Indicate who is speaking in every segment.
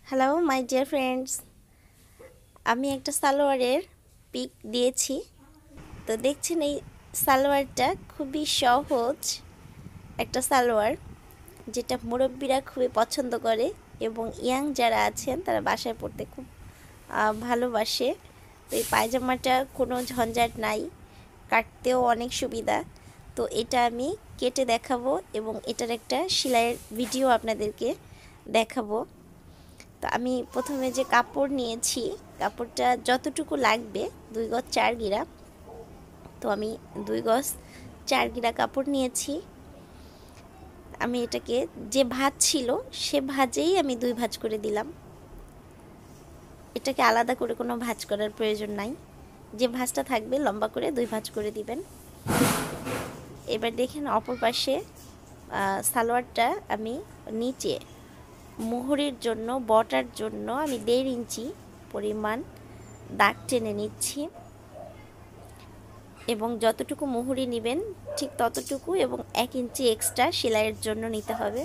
Speaker 1: Hello my dear friends, আমি একটা সালোয়ারের পিক দিয়েছি। তো দেখছেন এই সালোয়ারটা খুবই সহজ একটা সালোয়ার, যেটা মুরব্বীরা খুবই পছন্দ করে এবং ইয়াং যারা আছেন তারা বাসায় পড়তে খুব ভালোবাসে। তো এই পায়জামাটা কোনো ঝঞ্ঝাট নাই, কাটতেও অনেক সুবিধা। তো এটা আমি কেটে দেখাবো এবং এটার একটা সেলাইয়ের ভিডিও আপনাদেরকে দেখাবো। তো আমি প্রথমে যে কাপড় নিয়েছি, কাপড়টা যতটুকু লাগবে 2 গজ 4 গিরা। তো আমি 2 গজ 4 গিরা কাপড় নিয়েছি। আমি এটাকে যে ভাঁজ ছিল সে ভাঁজেই আমি 2 ভাঁজ করে দিলাম। এটাকে আলাদা করে কোনো ভাঁজ করার প্রয়োজন নাই, যে ভাঁজটা থাকবে লম্বা করে 2 ভাঁজ করে দিবেন। এবার দেখেন অপর পাশে সালোয়ারটা আমি নিচে মোহরের জন্য বটার জন্য আমি 1.5 ইঞ্চি পরিমাণ দাগ টেনে নিচ্ছি এবং যতটুকু মোহরি নেবেন ঠিক ততটুকু এবং 1 ইঞ্চি এক্সট্রা সেলাইয়ের জন্য নিতে হবে।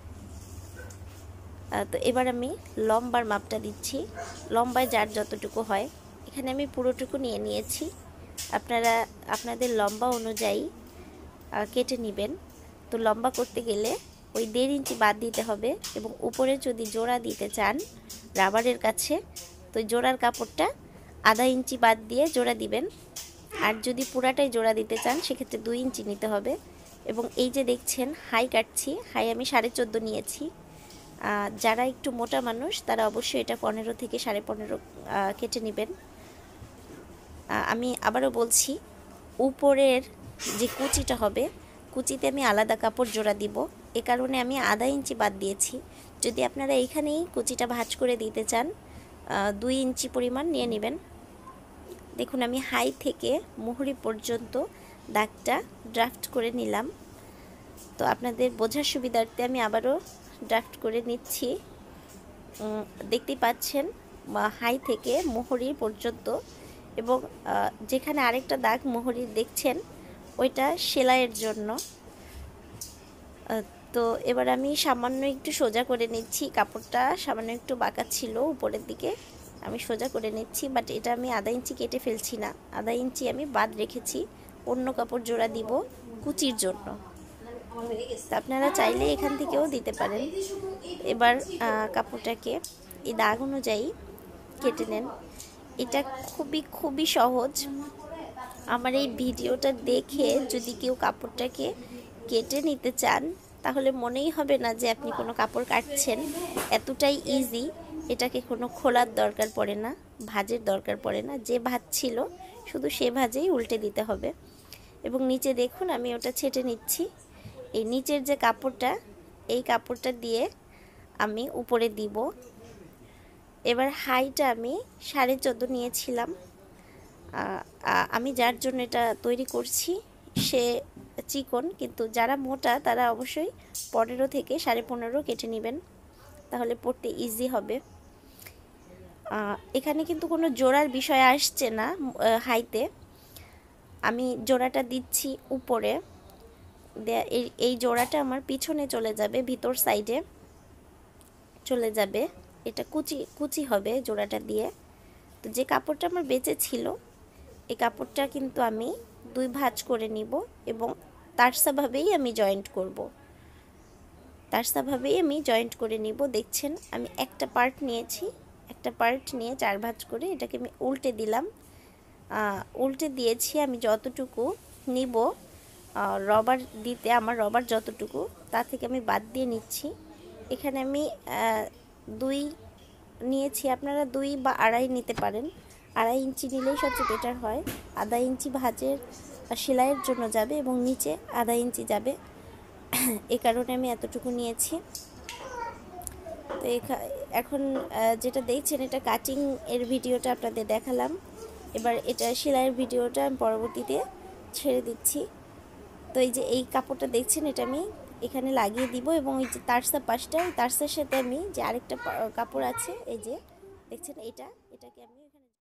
Speaker 1: তো এবার আমি লম্বার মাপটা দিচ্ছি, লম্বায় যার যতটুকু হয়। এখানে আমি পুরোটুকু নিয়ে নিয়েছি, আপনারা আপনাদের লম্বা অনুযায়ী কেটে নেবেন। তো লম্বা করতে গেলে ওই 1.5 ইঞ্চি বাদ দিতে হবে এবং উপরে যদি জোড়া দিতে চান রাবারের কাছে, তো জোড়ার কাপড়টা 1/2 ইঞ্চি বাদ দিয়ে জোড়া দিবেন। আর যদি পুরাটাই জোড়া দিতে চান সেক্ষেত্রে 2 ইঞ্চি নিতে হবে। এবং এই যে দেখছেন হাই কাটছি, হাই আমি 14.5 নিয়েছি। যারা একটু মোটা মানুষ তারা অবশ্যই এটা 15 থেকে 15.5 কেটে নেবেন। আমি আবারও বলছি, উপরের যে কুচিটা হবে কুচিতে আমি আলাদা কাপড় জোড়া দিব, এ কারণে আমি 1/2 ইঞ্চি বাদ দিয়েছি। যদি আপনারা এইখানেই কুচিটা ভাঁজ করে দিতে চান 2 ইঞ্চি পরিমাণ নিয়ে নেবেন। দেখুন আমি হাই থেকে মোহরি পর্যন্ত দাগটা ড্রাফট করে নিলাম। তো আপনাদের বোঝার সুবিধার্থে আমি আবারও ড্রাফট করে নিচ্ছি। দেখতেই পাচ্ছেন হাই থেকে মোহরি পর্যন্ত, এবং যেখানে আরেকটা দাগ মোহরির দেখছেন ওইটা সেলাইয়ের জন্য। তো এবার আমি সামান্য একটু সোজা করে নিচ্ছি, কাপড়টা সামান্য একটু বাঁকা ছিল উপরের দিকে, আমি সোজা করে নিচ্ছি। বাট এটা আমি 1/2 ইঞ্চি কেটে ফেলছি না, 1/2 ইঞ্চি আমি বাদ রেখেছি, অন্য কাপড় জোড়া দিব কুচির জন্য। আপনারা চাইলে এখান থেকেও দিতে পারেন। এবার কাপড়টাকে এই দাগ অনুযায়ী কেটে নেন। এটা খুবই সহজ। আমার এই ভিডিওটা দেখে যদি কেউ কাপড়টাকে কেটে নিতে চান তাহলে মনেই হবে না যে আপনি কোনো কাপড় কাটছেন, এতটাই ইজি। এটাকে কোনো খোলার দরকার পড়ে না, ভাঁজের দরকার পড়ে না, যে ভাঁজ ছিল শুধু সে ভাঁজেই উল্টে দিতে হবে। এবং নিচে দেখুন আমি ওটা ছেটে নিচ্ছি। এই নিচের যে কাপড়টা, এই কাপড়টা দিয়ে আমি উপরে দিব। এবার হাইটা আমি 14.5 নিয়েছিলাম। আমি যার জন্য এটা তৈরি করছি সে চিকন, কিন্তু যারা মোটা তারা অবশ্যই 15 থেকে 15.5 কেটে নেবেন, তাহলে পড়তে ইজি হবে। এখানে কিন্তু কোনো জোড়ার বিষয় আসছে না হাইতে। আমি জোড়াটা দিচ্ছি উপরে, এই জোড়াটা আমার পিছনে চলে যাবে, ভিতর সাইডে চলে যাবে। এটা কুচি হবে জোড়াটা দিয়ে। তো যে কাপড়টা আমার বেঁচে ছিল এই কাপড়টা কিন্তু আমি 2 ভাঁজ করে নিব এবং তারসাভাবেই আমি জয়েন্ট করব, তারসাভাবেই আমি জয়েন্ট করে নিব। দেখছেন আমি একটা পার্ট নিয়েছি, একটা পার্ট নিয়ে 4 ভাঁজ করে এটাকে আমি উল্টে দিলাম। উল্টে দিয়েছি আমি যতটুকু নিব রবার দিতে, আমার রবার যতটুকু তা থেকে আমি বাদ দিয়ে নিচ্ছি। এখানে আমি 2 নিয়েছি, আপনারা 2 বা 2.5 নিতে পারেন। 2.5 ইঞ্চি নিলেই সবচেয়ে বেটার হয়। 1/2 ইঞ্চি ভাঁজের সেলাইয়ের জন্য যাবে এবং নিচে 1/2 ইঞ্চি যাবে, এই কারণে আমি এতটুকু নিয়েছি। তো এখন যেটা দেখছেন এটা কাটিং এর ভিডিওটা আপনাদের দেখালাম। এবার এটা সেলাইয়ের ভিডিওটা আমি পরবর্তীতে ছেড়ে দিচ্ছি। তো এই যে এই কাপড়টা দেখছেন এটা আমি এখানে লাগিয়ে দিব এবং এই যে তারসা পাশটা, এই তারসার সাথে আমি যে আরেকটা কাপড় আছে এই যে দেখছেন এটাকে আমি